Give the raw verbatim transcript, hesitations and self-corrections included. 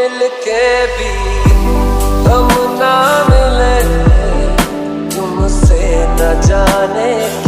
मिल के भी हम ना मिले, तुमसे न जाने